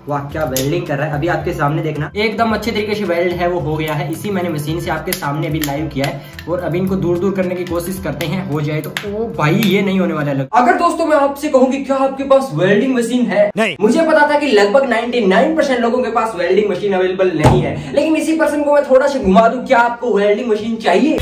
वाह क्या वेल्डिंग कर रहा है। अभी आपके सामने देखना एकदम अच्छे तरीके से वेल्ड है वो हो गया है। इसी मैंने मशीन से आपके सामने अभी लाइव किया है और अभी इनको दूर दूर करने की कोशिश करते हैं, हो जाए तो। ओ भाई ये नहीं होने वाला है। अगर दोस्तों मैं आपसे कहूँ कि क्या आपके पास वेल्डिंग मशीन है, नहीं। मुझे पता था कि लगभग 99% लोगों के पास वेल्डिंग मशीन अवेलेबल नहीं है, लेकिन इसी पर्सन को मैं थोड़ा सा घुमा दूं, क्या आपको वेल्डिंग मशीन चाहिए?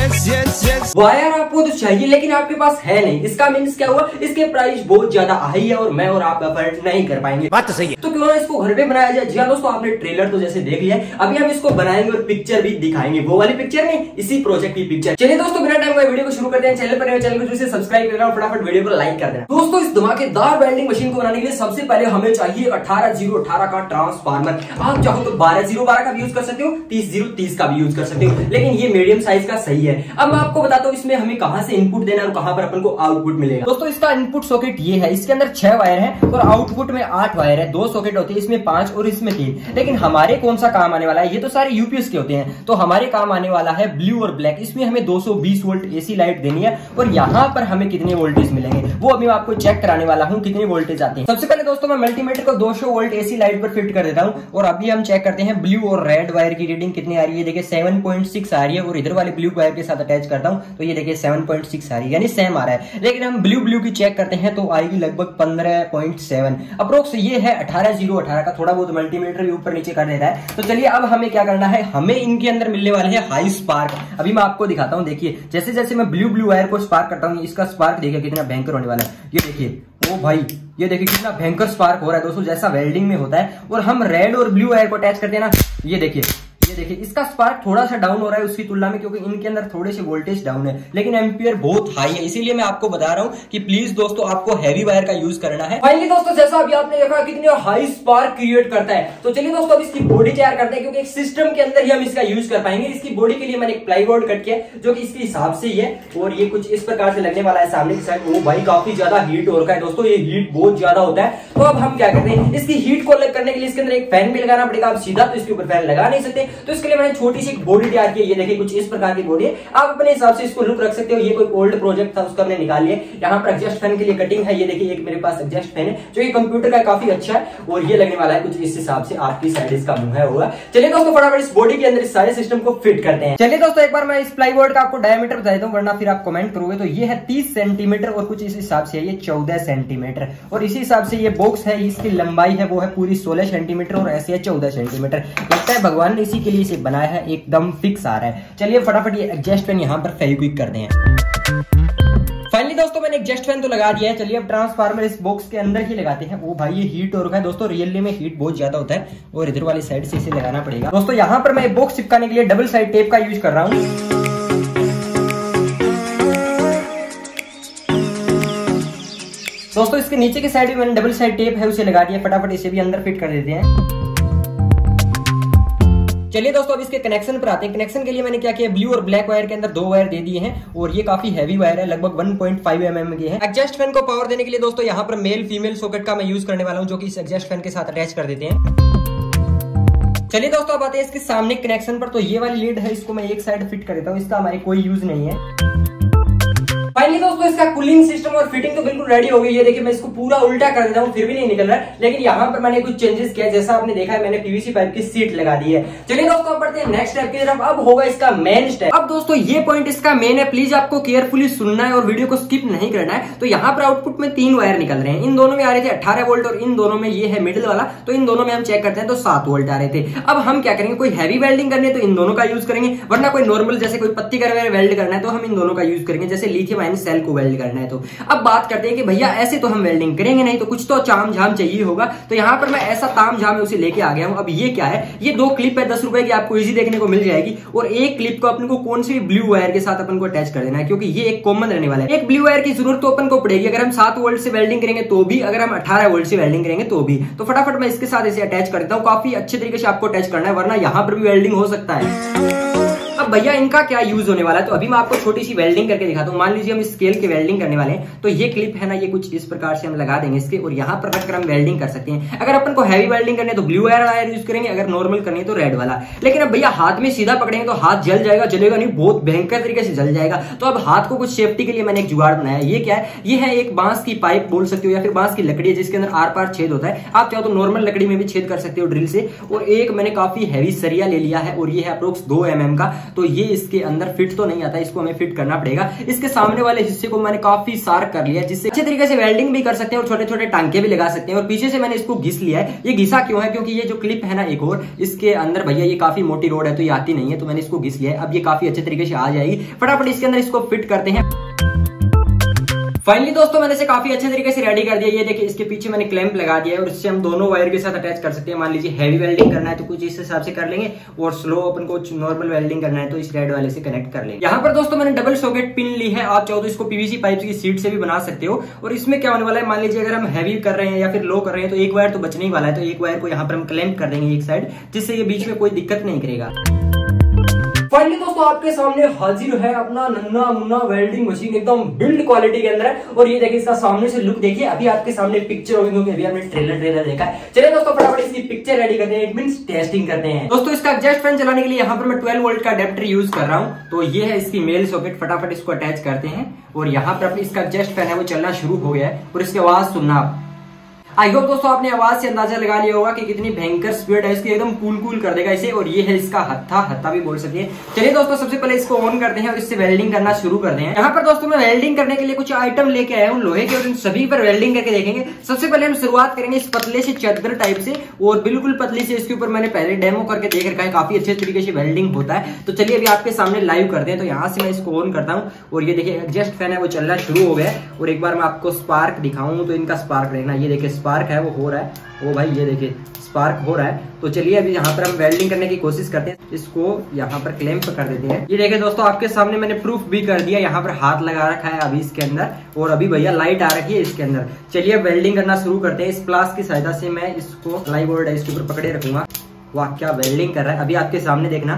वायर आपको तो चाहिए लेकिन आपके पास है नहीं। इसका मीन्स क्या हुआ, इसके प्राइस बहुत ज्यादा हाई है और मैं और आप अफोर्ड नहीं कर पाएंगे। बात तो सही है, तो क्यों ना इसको घर पे बनाया जाए। जी हाँ दोस्तों, आपने ट्रेलर तो जैसे देख लिया, अभी हम इसको बनाएंगे और पिक्चर भी दिखाएंगे। वो वाली पिक्चर नहीं, इसी प्रोजेक्ट की पिक्चर। चलिए दोस्तों बिना टाइम का वीडियो को शुरू करते हैं। चैनल पर चैनल को जरूर सब्सक्राइब करना और फटाफट वीडियो को लाइक कर देना। दोस्तों इस धमाकेदार वेल्डिंग मशीन को बनाने के लिए सबसे पहले हमें चाहिए 18018 का ट्रांसफार्मर। आप चाहो तो 12012 का भी यूज कर सकते हो, 30030 का भी यूज कर सकते हो, लेकिन ये मीडियम साइज का सही है। अब मैं आपको बताता हूँ इसमें हमें कहां से इनपुट देना है और कहां पर अपन को आउटपुट मिलेगा। दोस्तों इसका इनपुट सॉकेट ये है, इसके अंदर 6 वायर है और आउटपुट में 8 वायर है। 2 सॉकेट होते हैं, इसमें 5 और इसमें 3। लेकिन हमारे कौन सा काम आने वाला है, ये तो सारे यूपीएस के होते हैं, तो हमारे काम आने वाला है ब्लू और ब्लैक। इसमें हमें 220 वोल्ट एसी लाइट देनी है और यहाँ पर हमें कितने वोल्टेज मिलेंगे वो अभी मैं आपको चेक कराने वाला हूँ कितने वोल्टेज आते हैं। सबसे पहले दोस्तों मैं मल्टीमीटर को 200 वोल्ट एसी लाइट पर फिट कर देता हूँ और अभी हम चेक करते हैं ब्लू और रेड वायर की रीडिंग कितनी आ रही है। देखिए 7.6 आ रही है और इधर वाले ब्लू वायर के साथ अटैच करता हूँ तो ये देखिए 7.6 आ रही है, यानी सेम आ रहा है। लेकिन हम ब्लू की चेक करते हैं तो आएगी लगभग 15.7 अप्रोक्स। ये है 18018 का, थोड़ा बहुत मल्टीमीटर भी ऊपर नीचे कर देता है। तो चलिए अब हमें क्या करना है, हमें इनके अंदर मिलने वाले हैं हाई स्पार्क। अभी मैं आपको दिखाता हूँ, देखिए जैसे जैसे मैं ब्लू वायर को स्पार्क करता हूँ, इसका स्पार्क देखिए कितना भयंकर होने वाला है। ये देखिए, ओ भाई ये देखिए कितना भयंकर स्पार्क हो रहा है दोस्तों, जैसा वेल्डिंग में होता है। और हम रेड और ब्लू वायर को अटैच करते हैं ना, ये देखिए इसका स्पार्क थोड़ा सा डाउन हो रहा है उसकी तुलना में, क्योंकि इनके अंदर थोड़े से वोल्टेज डाउन है, लेकिन एम्पियर बहुत हाई है। इसीलिए मैं आपको बता रहा हूं कि प्लीज दोस्तों आपको हैवी वायर का यूज करना है। फाइनली दोस्तों जैसा अभी आपने देखा कितने हाई स्पार्क क्रिएट करता है, तो चलिए दोस्तों अब इसकी बॉडी तैयार करते हैं, क्योंकि एक सिस्टम के अंदर ही हम इसका यूज कर पाएंगे। इसकी बॉडी के लिए मैंने एक प्लाईबोर्ड कट किया जो कि इसके हिसाब से ही है और ये कुछ इस प्रकार से लगने वाला है सामने की साइड। वो भाई काफी ज्यादा हीट हो रखा है दोस्तों, ये हीट बहुत ज्यादा होता है। तो अब हम क्या करते हैं, इसकी हीट को अलग करने के लिए इसके अंदर एक फैन भी लगाना पड़ेगा। आप सीधा तो इसके ऊपर फैन लगा नहीं सकते, तो इसके लिए मैंने छोटी सी बॉडी तैयार की है। ये देखिए कुछ इस प्रकार की बॉडी है, आप अपने हिसाब से इसको लुक रख सकते हो। ये कोई ओल्ड प्रोजेक्ट था उसका हमने निकाल लिया। यहाँ पर एग्जॉस्ट फैन के लिए कटिंग है, ये देखिए एक मेरे पास एग्जॉस्ट फैन है जो कि कंप्यूटर का काफी अच्छा है और ये लगने वाला है कुछ इस हिसाब से, आपकी साइड इसका मुंह है होगा। चलिए दोस्तों फटाफट इस बॉडी के अंदर इस सारे सिस्टम को फिट करते हैं। चलिए दोस्तों एक बार मैं इस प्लाईबोर्ड का आपको डायमीटर बता देता हूँ, वरना फिर आप कमेंट करोगे। तो ये है 30 सेंटीमीटर और कुछ इस हिसाब से है ये 14 सेंटीमीटर और इसी हिसाब से ये बॉक्स है, इसकी लंबाई है वो है पूरी 16 सेंटीमीटर और ऐसे है 14 सेंटीमीटर। लगता है भगवान ने इसी के लिए इसे बनाया है, एकदम फिक्स आ रहा है। चलिए फटाफट ये एडजस्ट फैन यहाँ पर फेविक्विक कर दें। फाइनली दोस्तों मैंने एडजस्ट फैन तो लगा दिया है। चलिए अब ट्रांसफार्मर इस बॉक्स के अंदर ही लगाते हैं। वो भाई ये हीट हो रखा है दोस्तों, रियली में हीट बहुत ज्यादा होता है और इधर वाली साइड से इसे लगाना पड़ेगा। दोस्तों यहाँ पर मैं बॉक्स चिपकाने के लिए डबल साइड टेप का यूज कर रहा हूँ। दोस्तों इसके नीचे की साइड भी मैंने डबल साइड टेप है उसे लगा दिया। फटाफट इसे भी अंदर फिट कर देते हैं। चलिए दोस्तों अब इसके कनेक्शन पर आते हैं। कनेक्शन के लिए मैंने क्या किया, ब्लू और ब्लैक वायर के अंदर 2 वायर दे दिए हैं और ये काफी हैवी वायर है, लगभग 1.5 mm के हैं। एडजस्ट फैन को पावर देने के लिए दोस्तों यहाँ पर मेल फीमेल सॉकेट का मैं यूज करने वाला हूँ, जो कि इस एडजस्ट फैन के साथ अटैच कर देते हैं। चलिए दोस्तों अब आते हैं इसके सामने कनेक्शन पर। तो ये वाली लीड है, इसको मैं एक साइड फिट कर देता हूँ, इसका हमारे कोई यूज नहीं है। फाइनली दोस्तों इसका कूलिंग सिस्टम और फिटिंग तो बिल्कुल रेडी हो गई। ये देखिए मैं इसको पूरा उल्टा कर देता हूँ, फिर भी नहीं निकल रहा है, लेकिन यहाँ पर मैंने कुछ चेंजेस किया। जैसा आपने देखा है मैंने पीवीसी पाइप की सीट लगा दी है। चलिए दोस्तों अब बढ़ते हैं नेक्स्ट स्टेप की तरफ। अब होगा इसका मेन स्टेप। अब दोस्तों ये पॉइंट इसका मेन है, प्लीज आपको केयरफुली सुनना है और वीडियो को स्किप नहीं करना है। तो यहाँ पर आउटपुट में 3 वायर निकल रहे हैं, इन दोनों में आ रहे थे 18 वोल्ट और इन दोनों में ये है मिडिल वाला, तो इन दोनों में हम चेक करते हैं तो 7 वोल्ट आ रहे थे। अब हम क्या करेंगे, कोई हैवी वेल्डिंग करनी है तो इन दोनों का यूज करेंगे, वरना कोई नॉर्मल जैसे कोई पत्ती का वेल्ड करना है तो हम इन दोनों का यूज करेंगे, जैसे लिथियम आयन सेल को वेल्ड करना है। तो अब बात करते हैं कि भैया ऐसे तो हम वेल्डिंग करेंगे नहीं, तो कुछ तो ताम झाम चाहिए होगा। तो यहाँ पर मैं ऐसा ताम झाम उसे लेके आ गया हूँ। अब ये क्या है, ये 2 क्लिप है 10 रुपए की, आपको इजी देखने को मिल जाएगी। और एक क्लिप को अपन को कौन सी ब्लू वायर के साथ अपन को अटैच कर देना है, क्योंकि ये एक कॉमन रहने वाला है। एक ब्लू वायर की जरूरत तो अपन को पड़ेगी, अगर हम 7 वोल्ट से वेल्डिंग करेंगे तो भी, अगर हम 18 वोल्ट से वेल्डिंग करेंगे तो भी। तो फटाफट मैं इसके साथ इसे अटैच कर देता हूँ। काफी अच्छे तरीके से आपको अटैच करना है, वरना यहाँ पर भी वेल्डिंग हो सकता है। अब भैया इनका क्या यूज होने वाला है, तो अभी मैं आपको छोटी सी वेल्डिंग करके दिखाता हूँ। मान लीजिए हम स्केल के वेल्डिंग करने वाले हैं, तो ये क्लिप है ना, ये कुछ इस प्रकार से हम लगा देंगे इसके, और यहाँ पर रखकर हम वेल्डिंग कर सकते हैं। अगर अपन को हैवी वेल्डिंग करनी है तो ब्लू वायर यूज करेंगे, अगर नॉर्मल करनी है तो रेड वाला। लेकिन अब भैया हाथ में सीधा पकड़ेंगे तो हाथ जल जाएगा, जलेगा नहीं, बहुत भयंकर तरीके से जल जाएगा। तो अब हाथ को कुछ सेफ्टी के लिए मैंने एक जुगाड़ बनाया। ये क्या है, ये है एक बांस की पाइप बोल सकते हो, या फिर बांस की लकड़ी है जिसके अंदर आर पार छेद होता है। आप चाहो तो नॉर्मल लकड़ी में भी छेद कर सकते हो ड्रिल से। और एक मैंने काफी हैवी सरिया ले लिया है, और ये है अप्रोक्स 2 mm का। तो ये इसके अंदर फिट तो नहीं आता, इसको हमें फिट करना पड़ेगा। इसके सामने वाले हिस्से को मैंने काफी शार्प कर लिया, जिससे अच्छे तरीके से वेल्डिंग भी कर सकते हैं और छोटे छोटे टांके भी लगा सकते हैं। और पीछे से मैंने इसको घिस लिया है। ये घिसा क्यों है, क्योंकि ये जो क्लिप है ना एक और, इसके अंदर भैया ये काफी मोटी रोड है तो ये आती नहीं है, तो मैंने इसको घिस लिया है। अब ये काफी अच्छे तरीके से आ जाएगी। फटाफट इसके अंदर इसको फिट करते हैं। फाइनली दोस्तों मैंने इसे काफी अच्छे तरीके से रेडी कर दिया। ये देखिए इसके पीछे मैंने क्लैंप लगा दिया है, और इससे हम दोनों वायर के साथ अटैच कर सकते हैं। मान लीजिए हैवी वेल्डिंग करना है तो कुछ इस हिसाब से कर लेंगे, और स्लो अपन को नॉर्मल वेल्डिंग करना है तो इस रेड वाले से कनेक्ट कर लेंगे। यहाँ पर दोस्तों मैंने डबल सॉकेट पिन ली है। आप चाहो तो इसको पीवीसी पाइप की सीट से भी बना सकते हो। और इसमें क्या होने वाला है, मान लीजिए अगर हम हैवी कर रहे हैं या फिर लो कर रहे हैं तो एक वायर तो बचने ही वाला है। तो एक वायर को यहाँ पर हम क्लैंप कर देंगे एक साइड, जिससे ये बीच में कोई दिक्कत नहीं करेगा। फाइनली दोस्तों आपके सामने हाजिर है अपना नन्ना मुन्ना वेल्डिंग मशीन, एकदम बिल्ड क्वालिटी के अंदर है। और ये देखिए इसका सामने से लुक देखिए। अभी आपके सामने पिक्चर होगी क्योंकि अभी हमने ट्रेलर देखा है। चलिए दोस्तों फटाफट इसकी पिक्चर रेडी करते हैं, इट मींस टेस्टिंग करते हैं। दोस्तों इसका एग्जॉस्ट फैन चलाने के लिए यहाँ पर मैं 12 वोल्ट का अडेप्टर यूज कर रहा हूँ। तो ये है इसकी मेल सॉकेट, फटाफट इसको अटैच करते हैं। और यहाँ पर इसका एग्जॉस्ट फैन है वो चलना शुरू हो गया है, और इसकी आवाज सुनना आप। आई होप दोस्तों आपने आवाज से अंदाजा लगा लिया होगा कि कितनी भयंकर स्पीड है इसकी, एकदम कूल कर देगा इसे। और ये है इसका हत्था भी बोल सकते हैं। चलिए दोस्तों सबसे पहले इसको ऑन करते हैं और इससे वेल्डिंग करना शुरू करते हैं। यहाँ पर दोस्तों मैं वेल्डिंग करने के लिए कुछ आइटम लेके आया हूँ लोहे के, और इन सभी पर वेल्डिंग करके देखेंगे। सबसे पहले हम शुरुआत करेंगे इस पतले से चादर टाइप से, और बिल्कुल पतली से। इसके ऊपर मैंने पहले डेमो करके देख रखा है, काफी अच्छे तरीके से वेल्डिंग होता है। तो चलिए अभी आपके सामने लाइव करते हैं। तो यहाँ से मैं इसको ऑन करता हूँ, और ये देखिए एग्जॉस्ट फैन है वो चलना शुरू हो गया है। और एक बार मैं आपको स्पार्क दिखाऊं तो इनका स्पार्क देखना, ये देखिए स्पार्क है वो हो रहा है। ओ भाई ये देखिए स्पार्क हो रहा है। तो चलिए अभी यहाँ पर हम वेल्डिंग करने की कोशिश करते हैं। इसको यहाँ पर क्लैंप कर देते हैं। ये देखिए दोस्तों आपके सामने मैंने प्रूफ भी कर दिया, यहाँ पर हाथ लगा रखा है अभी इसके अंदर, और अभी भैया लाइट आ रखी है इसके अंदर। चलिए वेल्डिंग करना शुरू करते हैं। इस प्लास की सहायता से मैं इसको प्लाई बोर्ड है इसके ऊपर पकड़े रखूंगा। वाह क्या वेल्डिंग कर रहा है, अभी आपके सामने देखना।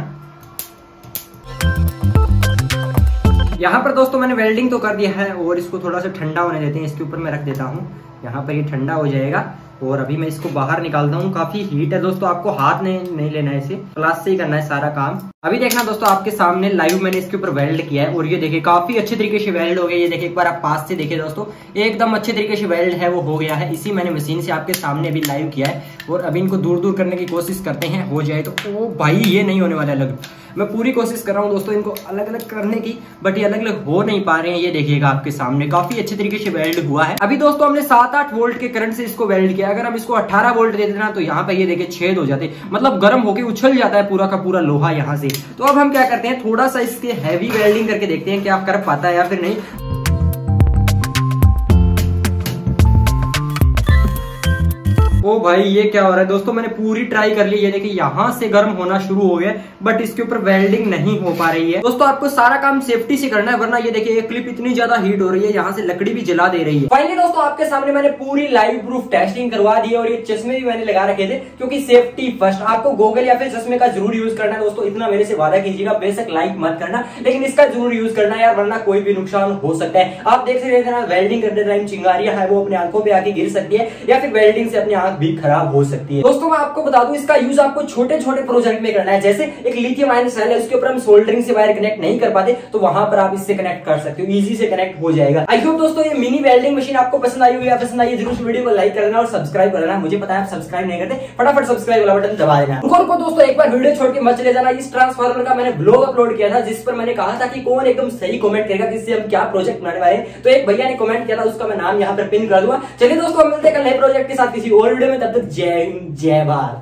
यहाँ पर दोस्तों मैंने वेल्डिंग तो कर दिया है, और इसको थोड़ा सा ठंडा होने देते हैं। इसके ऊपर मैं रख देता हूँ, यहाँ पर ये ठंडा हो जाएगा। और अभी मैं इसको बाहर निकालता हूँ, काफी हीट है दोस्तों, आपको हाथ नहीं लेना है, इसे प्लास से ही करना है सारा काम। अभी देखना दोस्तों आपके सामने लाइव मैंने इसके ऊपर वेल्ड किया है, और ये देखिए काफी अच्छे तरीके से वेल्ड हो गया। ये देखिए एक बार आप पास से देखिए दोस्तों, एकदम अच्छे तरीके से वेल्ड है वो हो गया है। इसी मैंने मशीन से आपके सामने अभी लाइव किया है। और अभी इनको दूर करने की कोशिश करते हैं, हो जाए तो। ओ भाई ये नहीं होने वाला अलग, मैं पूरी कोशिश कर रहा हूँ दोस्तों इनको अलग अलग करने की, बट ये अलग अलग हो नहीं पा रहे हैं। ये देखिएगा आपके सामने काफी अच्छे तरीके से वेल्ड हुआ है। अभी दोस्तों हमने 7-8 वोल्ट के करंट से इसको वेल्ड किया। अगर हम इसको 18 वोल्ट दे देना तो यहाँ पे ये देखिए छेद हो जाते, मतलब गर्म होके उछल जाता है पूरा का पूरा लोहा यहाँ से। तो अब हम क्या करते हैं, थोड़ा सा इसके हैवी वेल्डिंग करके देखते हैं कि आप कर पाता है या फिर नहीं। ओ भाई ये क्या हो रहा है दोस्तों, मैंने पूरी ट्राई कर ली। ये देखिए यहाँ से गर्म होना शुरू हो गया, बट इसके ऊपर वेल्डिंग नहीं हो पा रही है। दोस्तों आपको सारा काम सेफ्टी से करना है, वरना ये देखिए ये क्लिप इतनी ज्यादा हीट हो रही है, यहाँ से लकड़ी भी जला दे रही है। फाइनली दोस्तों आपके सामने मैंने पूरी लाइव प्रूफ टेस्टिंग करवा दी है, और ये चश्मे भी मैंने लगा रखे थे, क्योंकि सेफ्टी फर्स्ट। आपको गोगल या फिर चश्मे का जरूर यूज करना है दोस्तों, इतना मेरे से वादा कीजिएगा। बेशक लाइक मत करना, लेकिन इसका जरूर यूज करना यार, वरना कोई भी नुकसान हो सकता है। आप देख सकते हैं वेल्डिंग करते टाइम चिंगारियां है वो अपने आंखों पे आके गिर सकती है, या फिर वेल्डिंग से अपनी आंख भी खराब हो सकती है। दोस्तों मैं आपको बता दूं इसका यूज आपको छोटे छोटे प्रोजेक्ट में करना है। जैसे एक लिथियम आयन सेल है, उसके ऊपर हम सोल्डरिंग से वायर कनेक्ट नहीं कर पाते, तो वहां पर आप इससे कनेक्ट कर सकते हो, इजी से कनेक्ट हो जाएगा। आई होप दोस्तों ये मिनी वेल्डिंग मशीन आपको पसंद आई होगी। पसंद आई जरूर वीडियो को लाइक कर देना और सब्सक्राइब कर देना। मुझे पता है आप सब्सक्राइब नहीं करते, फटाफट सब्सक्राइब वाला बटन दबा देना। रुको दोस्तों एक बार वीडियो छोड़ के मत चले जाना। इस ट्रांसफार्मर का मैंने ब्लॉग अपलोड किया था, जिस पर मैंने कहा था कि कौन एकदम सही कमेंट करेगा कि इससे हम क्या प्रोजेक्ट बनाने वाले हैं। तो एक भैया ने कमेंट किया था, उसका मैं नाम यहाँ पर पिन कर दूंगा। चलिए दोस्तों मिलते हैं कल नए प्रोजेक्ट के साथ किसी और वीडियो में, तब तक जय भारत।